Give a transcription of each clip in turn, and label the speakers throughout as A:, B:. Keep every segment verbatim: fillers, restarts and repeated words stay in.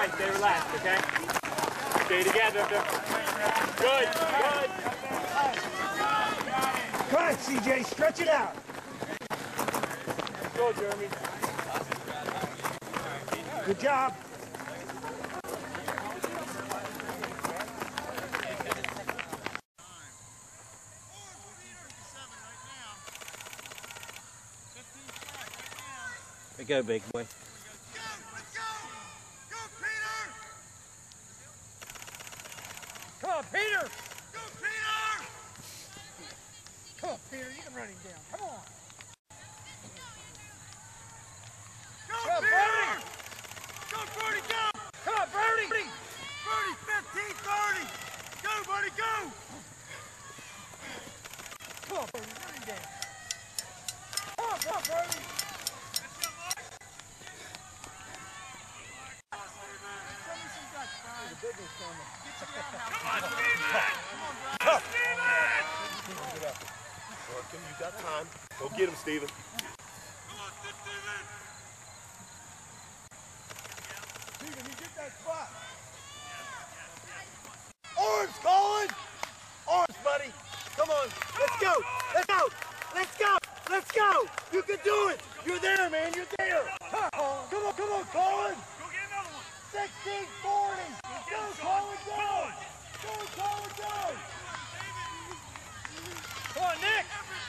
A: right, stay relaxed, okay? Stay together. Good, good.
B: Come on, C J, stretch it out.
A: Go, Jeremy.
B: Good job.
C: There you go, big boy.
B: Come on, Peter! Go, Peter! Come on, Peter, you can run him down. Come on. Go, Come on, Peter! Go, Birdie, go! Come on, Birdie! Birdie, fifteen thirty! Go, buddy, go! Come on, Birdie, run him down. Come on, come on, Birdie! Show me some guts, Brian. The big one's coming. Get your roundhouse. Come on, Steven! Come on, Brian. Steven! Get up.
D: Working, you got time. Go get him, Steven.
B: Come on, Steven! Steven, you get that spot.
D: Orange, Colin! Orange, buddy. Come on. Let's go. Let's go. Let's go. Let's go. You can do it. You're there, man. You're there. Come on, come on, come on, Colin.
A: Go get another one.
D: sixteen forty. Go, Colin, go. Go, Colin, go.
A: Come on, Nick.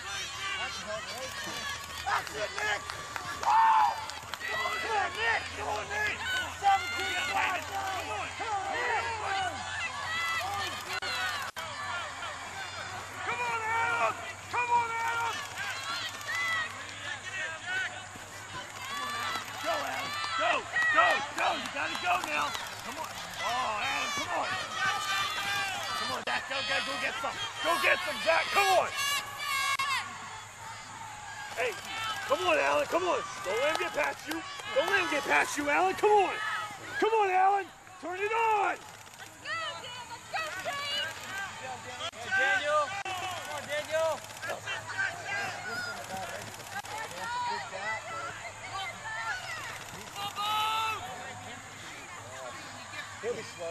D: That's it, Nick. Wow. Come on,
A: Come on, Nick. Come on, Nick.
D: seventeen five.
A: Come on.
D: Come on, Nick.
A: Come on, Adam. Come on, Adam. Go, Adam. Go, go, go. You gotta go now. Come on. Oh, Adam, come on. Come on, Zach. Go, go, go get some. Go get some, Zach. Come on. Hey, come on, Alan. Come on. Don't let him get past you. Don't let him get past you, Alan. Come on. Come on, Alan. Turn it on.
C: Daniel! Come on, Daniel!
B: He'll be slow.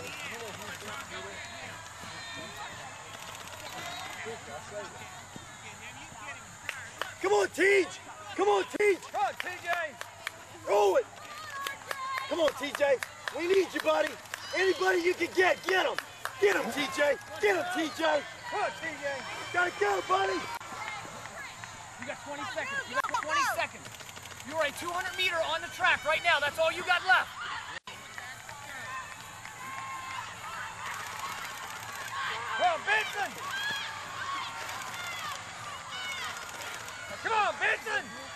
D: Come on, Teej. Come on, Teej.
B: Come on, T J!
D: Roll it. Come on, T J. We need you, buddy. Anybody you can get, get him. Get him, T J. Get him, T J.
B: Come on, T J!
D: Gotta go, buddy.
E: You got twenty seconds. You got twenty seconds. You are a two hundred meter on the track right now. That's all you got left.
B: Come on, Benson! Come on, Benson!